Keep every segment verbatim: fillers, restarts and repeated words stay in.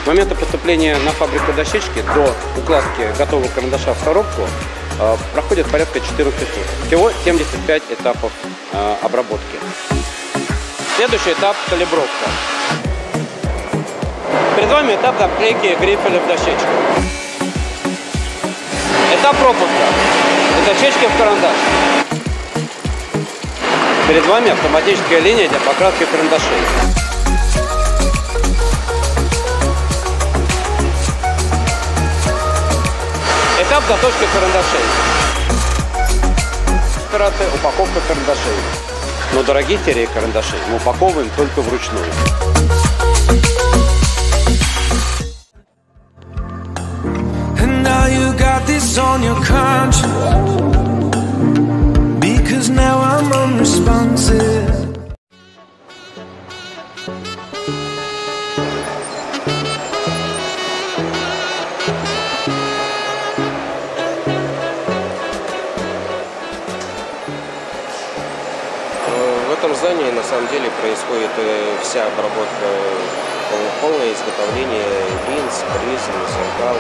момента поступления на фабрику дощечки до укладки готового карандаша в коробку э, проходит порядка четырёх часов. Всего семьдесят пять этапов э, обработки. Следующий этап – калибровка. Перед вами этап наклейки грифеля в дощечку. Этап пропуска. Из дощечки в карандаш. Перед вами автоматическая линия для покраски карандашей. Этап заточки карандашей. Операция упаковка карандашей. Но дорогие серии карандашей мы упаковываем только вручную. В этом здании на самом деле происходит вся обработка, полное изготовление линз, призм, зеркал.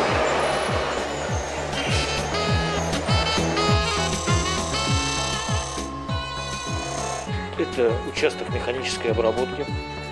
Это участок механической обработки.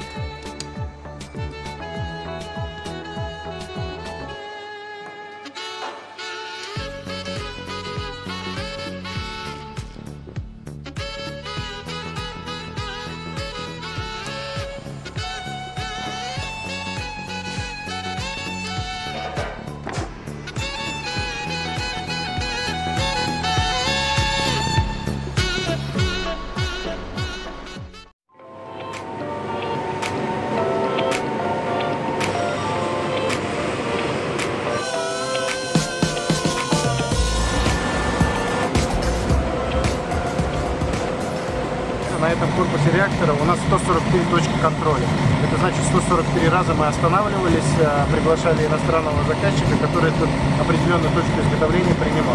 На этом корпусе реактора у нас сто сорок три точки контроля. Это значит, сто сорок три раза мы останавливались, приглашали иностранного заказчика, который тут определенную точку изготовления принимал.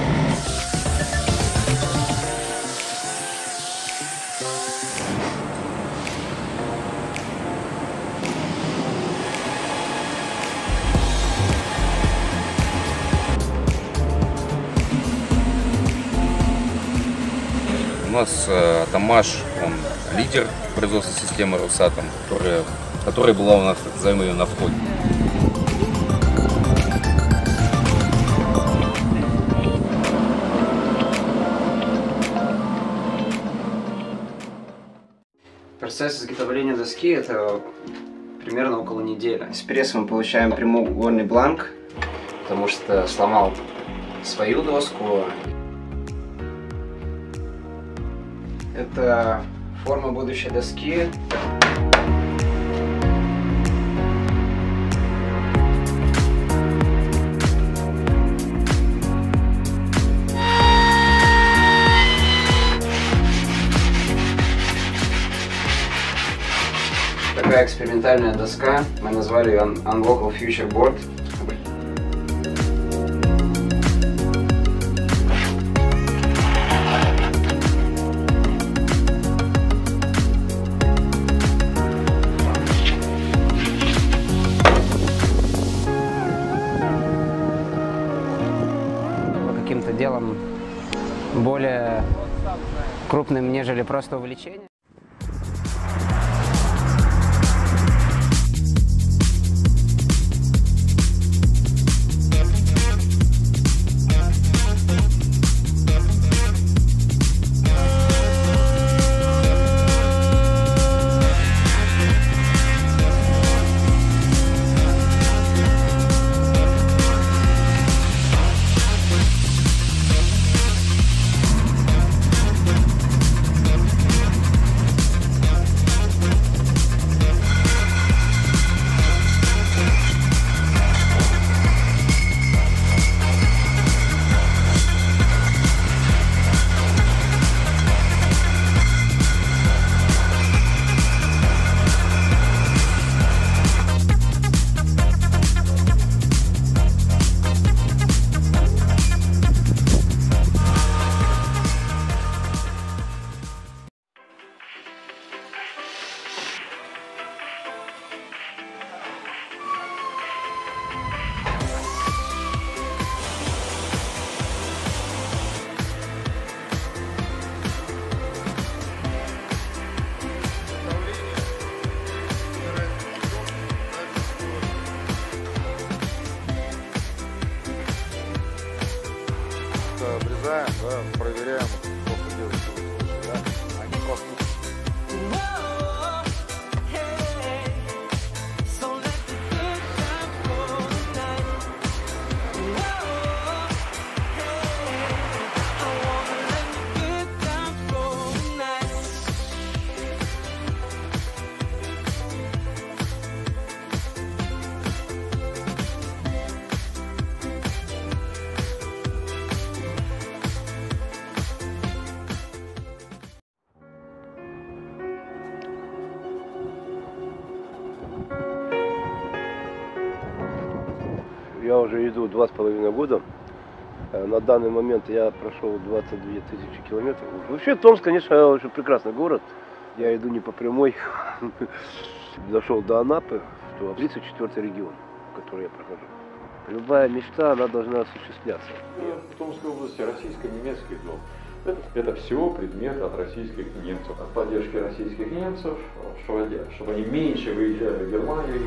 У нас э, Атомаш, он лидер производства системы Росатом, которая, которая была у нас, так называемая, на входе. Процесс изготовления доски — это примерно около недели. С прессом мы получаем прямоугольный бланк, потому что сломал свою доску. Это форма будущей доски. Такая экспериментальная доска, мы назвали ее Unlockable Future Board. Каким-то делом более крупным, нежели просто увлечение. да, проверяем, сколько делается выше, да, а не просто. Я уже иду два с половиной года. На данный момент я прошел двадцать две тысячи километров. Вообще Томск, конечно, очень прекрасный город. Я иду не по прямой. Дошел до Анапы, что тридцать четвёртый регион, который я прохожу. Любая мечта, она должна осуществляться. В Томской области российско-немецкий дом. Это, это всего предмет от российских немцев, от поддержки российских немцев, чтобы, чтобы они меньше выезжали в Германию.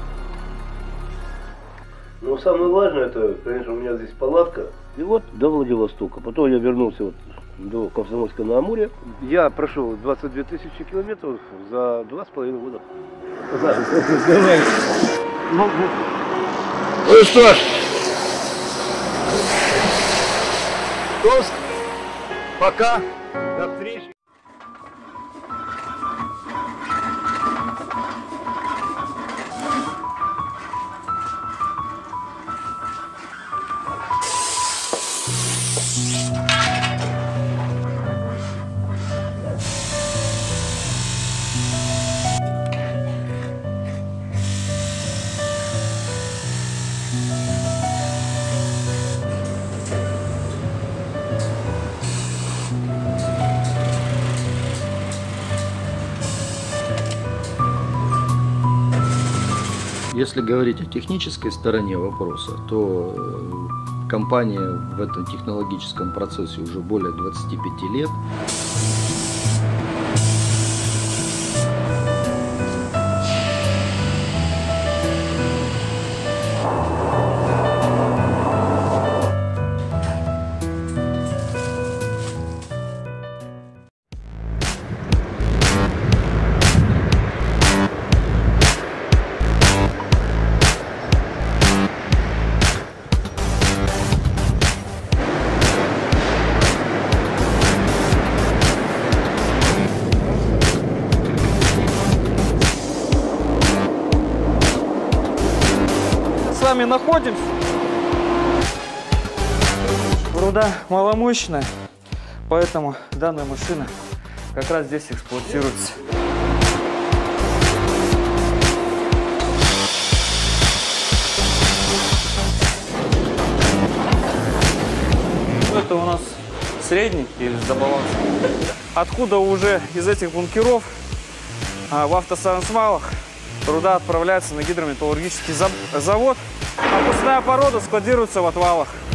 Но самое важное, это, конечно, у меня здесь палатка. И вот до Владивостока. Потом я вернулся вот до Комсомольска на Амуре. Я прошел двадцать две тысячи километров за два с половиной года. Ну что ж, Томск, пока, до встречи. Если говорить о технической стороне вопроса, то компания в этом технологическом процессе уже более двадцати пяти лет. С вами находимся. Руда маломощная, поэтому данная машина как раз здесь эксплуатируется. Это у нас средний или с добавлением, откуда уже из этих бункеров в автосамосвалах руда отправляется на гидрометаллургический завод, а пустая порода складируется в отвалах.